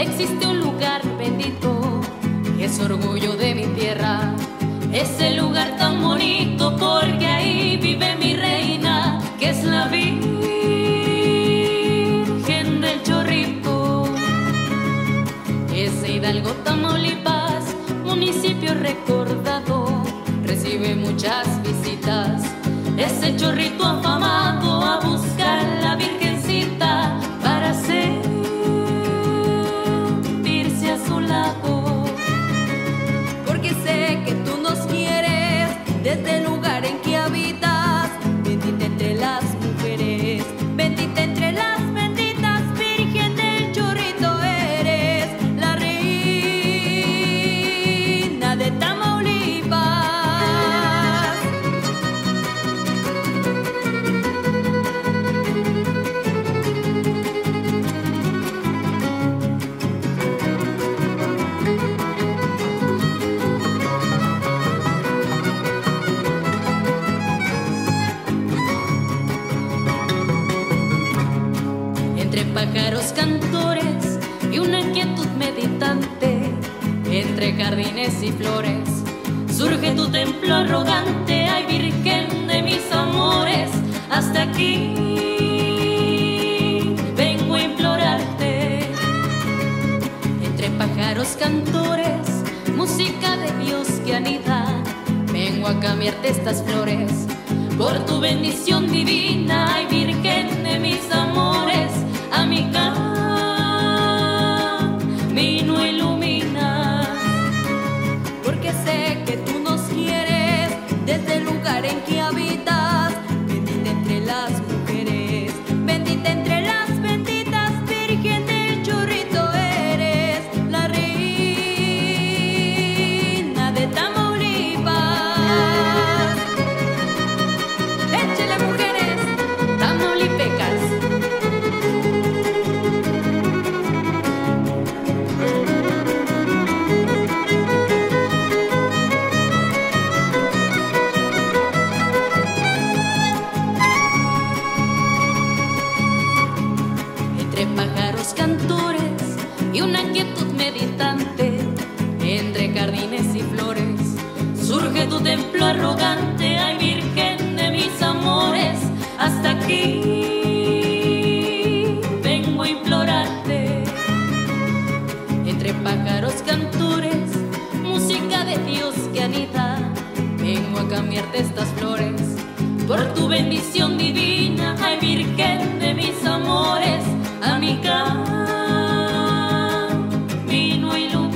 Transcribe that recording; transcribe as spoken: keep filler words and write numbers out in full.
existe un lugar bendito que es orgullo de mi tierra. Ese lugar tan bonito porque ahí vive mi reina, que es la Virgen del Chorrito. Ese Hidalgo, Tamaulipas, municipio recordado, recibe muchas visitas. Ese Chorrito afamado a buscar la Virgencita para sentirse a su lado. Porque sé que tú nos quieres desde el lugar en que habitas. Bendita entre las mujeres, bendita entre las benditas, Virgen del Chorrito eres la reina de Tamaulipas. Entre pájaros cantores y una inquietud meditante, entre jardines y flores, surge tu templo arrogante. Ay, Virgen de mis amores, hasta aquí vengo a implorarte. Entre pájaros cantores, música de Dios que anida, vengo a cambiarte estas flores por tu bendición divina. Ay, Virgen de mis amores, a mi camino iluminas. Porque sé que tú nos quieres desde el lugar en que habitas. Bendita entre las mujeres, bendita entre las benditas, Virgen del Chorrito eres la reina de Tamaulipas. Échale, mujeres tamaulipecas. Entre pájaros cantores y una inquietud meditante, entre jardines y flores, surge tu templo arrogante. Ay, Virgen de mis amores, hasta aquí vengo a implorarte. Entre pájaros cantores, música de Dios que anida, vengo a cambiarte estas flores por tu bendición divina. Ay, Virgen de mis amores, a mi camino iluminas.